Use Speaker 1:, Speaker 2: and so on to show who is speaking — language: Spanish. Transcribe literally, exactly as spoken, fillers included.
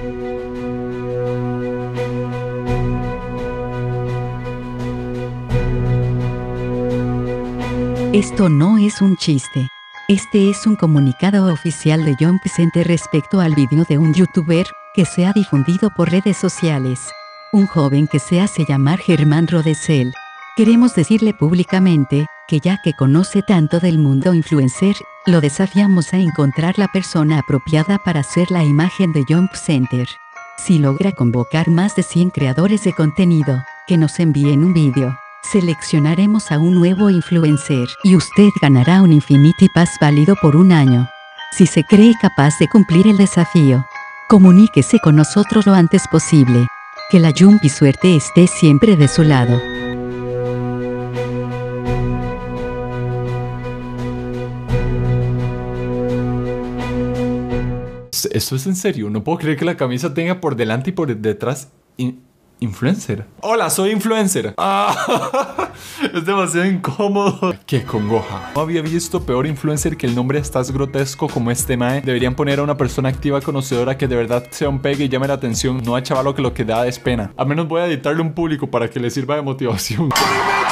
Speaker 1: Esto no es un chiste. Este es un comunicado oficial de Jump Center respecto al video de un youtuber que se ha difundido por redes sociales. Un joven que se hace llamar Germán Rodesel. Queremos decirle públicamente que ya que conoce tanto del mundo influencer, lo desafiamos a encontrar la persona apropiada para ser la imagen de Jump Center. Si logra convocar más de cien creadores de contenido que nos envíen un video, seleccionaremos a un nuevo influencer y usted ganará un Infinity Pass válido por un año. Si se cree capaz de cumplir el desafío, comuníquese con nosotros lo antes posible. Que la Jump y suerte esté siempre de su lado.
Speaker 2: ¿Esto es en serio? No puedo creer que la camisa tenga por delante y por detrás in influencer. Hola, soy influencer. Ah, es demasiado incómodo. Qué congoja. No había visto peor influencer que el nombre estás grotesco como este mae. Deberían poner a una persona activa conocedora que de verdad sea un pegue y llame la atención, no a chavalo que lo que da es pena. Al menos voy a editarle un público para que le sirva de motivación.